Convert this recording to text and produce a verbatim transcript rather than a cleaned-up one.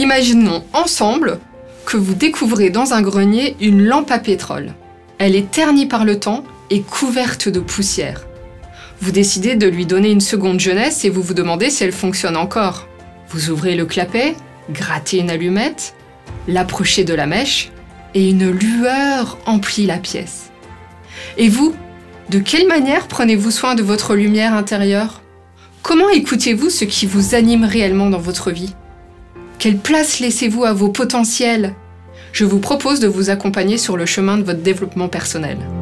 Imaginons ensemble que vous découvrez dans un grenier une lampe à pétrole. Elle est ternie par le temps et couverte de poussière. Vous décidez de lui donner une seconde jeunesse et vous vous demandez si elle fonctionne encore. Vous ouvrez le clapet, grattez une allumette, l'approchez de la mèche et une lueur emplit la pièce. Et vous, de quelle manière prenez-vous soin de votre lumière intérieure? Comment écoutez-vous ce qui vous anime réellement dans votre vie? Quelle place laissez-vous à vos potentiels? Je vous propose de vous accompagner sur le chemin de votre développement personnel.